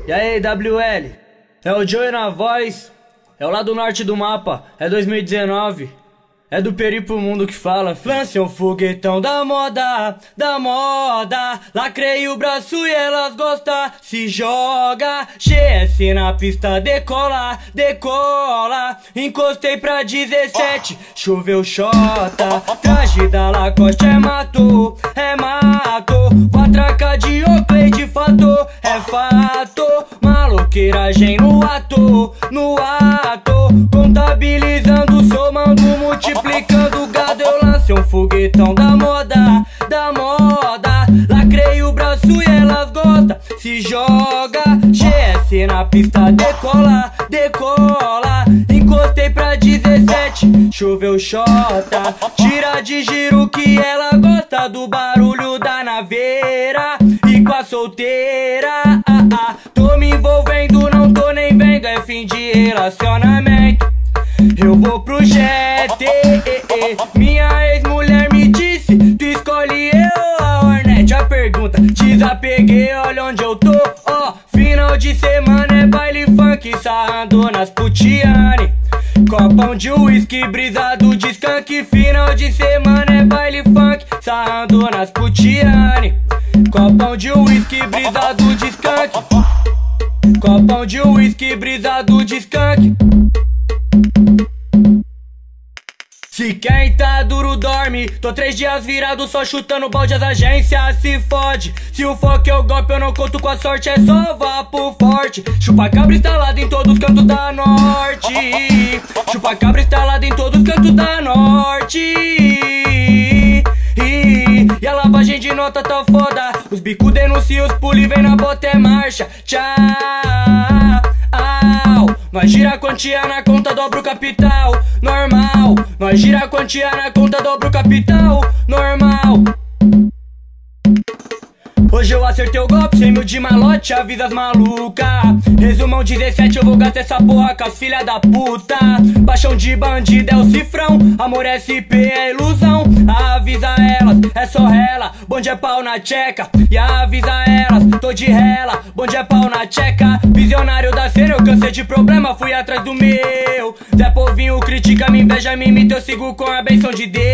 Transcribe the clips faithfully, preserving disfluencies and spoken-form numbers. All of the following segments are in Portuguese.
E aí, W L? É o Joey na voz. É o lado norte do mapa. É dois mil e dezenove. É do Peri pro mundo que fala. Lance um foguetão da moda, da moda. Lacrei o braço e elas gostam. Se joga, G S na pista, decola, decola. Encostei pra dezessete, choveu xota. Traje da Lacoste é mato, é mato. Quatraca de Oakley de fato, é fato. Maloqueiragem no ato, no ato. Contabilizando, somando, multiplicando gado. Eu lancei um foguetão da moda, da moda. Lacrei o braço e elas gostam. Se joga, G S na pista, decola, decola. Encostei pra dezessete, choveu xota. Tira de giro que ela gosta do barulho da naveira. E com a solteira, ah, ah, tô me envolvendo, não tô nem vendo. É fim de relacionamento, eu vou pro jet. Minha ex-mulher me disse, tu escolhe eu a Hornet. A pergunta, desapeguei, olha onde eu tô. Ó, oh, final de semana é baile funk, sarrando nas putiane. Copão de uísque, brisado de skunk. Final de semana é baile funk, sarrando nas putiane. Copão de uísque, brisado de skunk. Copão de uísque, brisado de skunk. Se quem tá duro dorme, tô três dias virado só chutando balde, as agências se fode. Se o foco é o golpe eu não conto com a sorte, é só vapo forte. Chupa cabra instalado em todos os cantos da norte. Chupa cabra instalado em todos os cantos da norte. E a lavagem de nota tá foda. Os bico denunciam, os puli vem na bota, é marcha. Tchau. Nós gira a quantia na conta, dobra o capital, normal. Nós gira a quantia na conta, dobra o capital, normal. Hoje eu acertei o golpe, cem mil de malote, avisa as maluca. Resumão dezessete, eu vou gastar essa porra com as filha da puta. Paixão de bandido é o cifrão, amor S P é ilusão. Avisa elas, é só rela, bonde é pau na tcheca. E avisa elas, tô de rela, bonde é pau na tcheca. Visionário da cena, eu cansei de problema, fui atrás do meu. Zé Povinho critica, me inveja, me imita, eu sigo com a benção de Deus.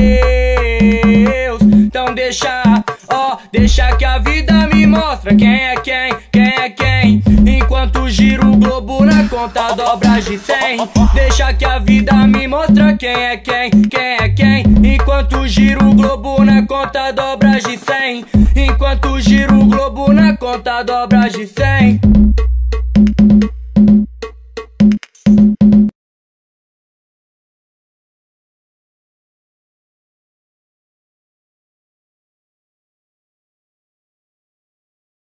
Então deixa, ó, deixa que a vida me mostra quem é quem, quem é quem. Enquanto giro o globo na conta, dobra de cem. Deixa que a vida me mostra quem é quem, quem é quem. Enquanto giro o globo na conta, dobra de cem. Enquanto giro o globo na conta, dobra de cem.